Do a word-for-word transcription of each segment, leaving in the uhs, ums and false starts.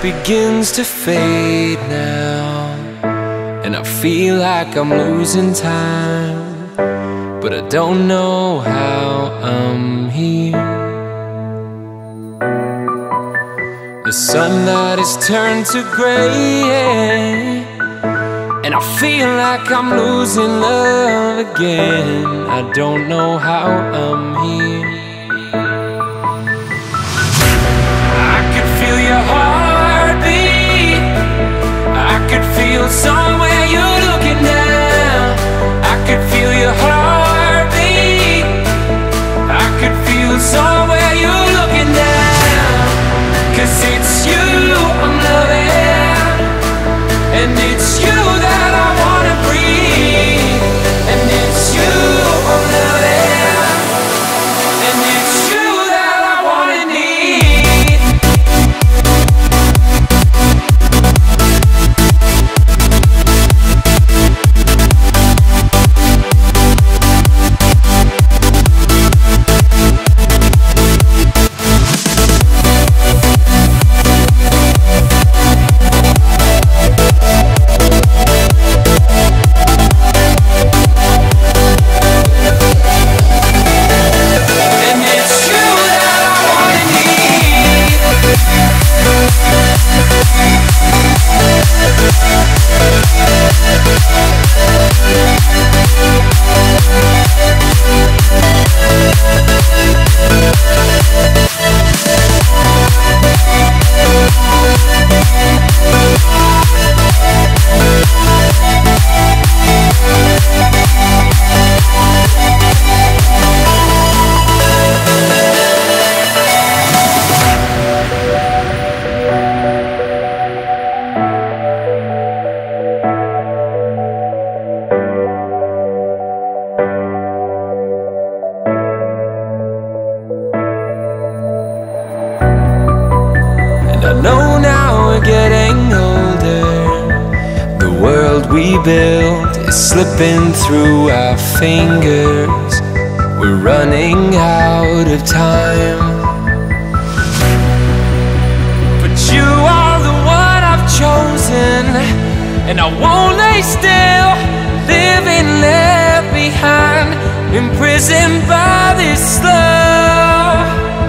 begins to fade now, and I feel like I'm losing time, but I don't know how I'm here. The sunlight has turned to gray, and I feel like I'm losing love again. I don't know how I'm here. I could feel your heartbeat, I could feel somewhere you're looking now. I could feel your heartbeat, I could feel somewhere you're looking now. 'Cause it's you I'm loving, and it's you that I wanna breathe. And it's you I'm loving, and it's you that I wanna need. I know now we're getting older, the world we built is slipping through our fingers. We're running out of time, but you are the one I've chosen, and I won't lay still, living left behind, imprisoned by this love.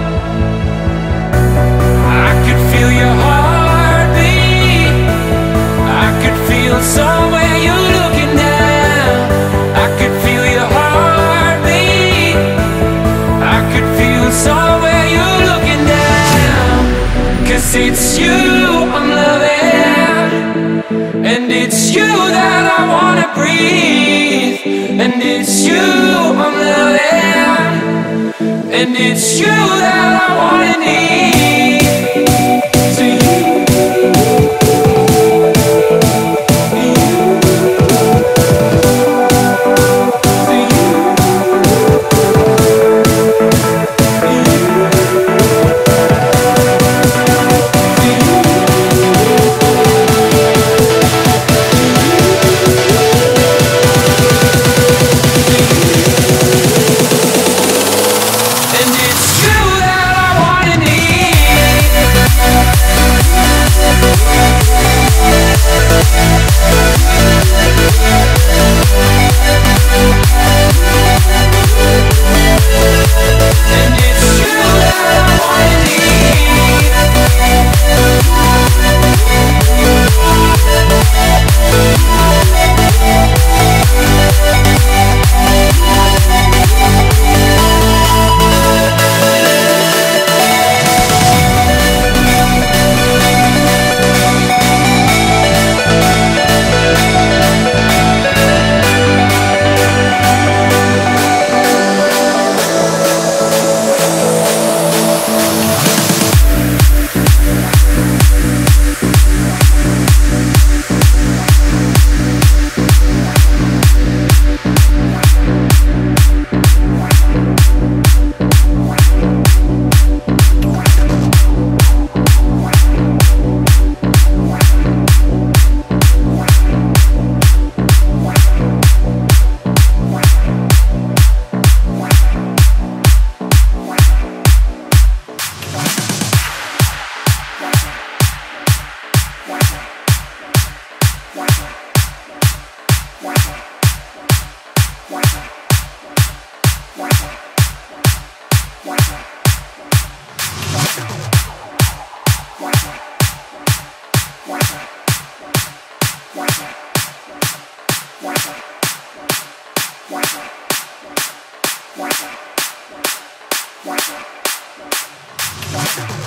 I could feel your heartbeat, I could feel somewhere you're looking now. I could feel your heartbeat, I could feel somewhere you're looking now. 'Cause it's you I'm loving, and it's you that I wanna breathe. And it's you I'm loving, and it's you that I wanna need. And it's you that I wanna need. Wow.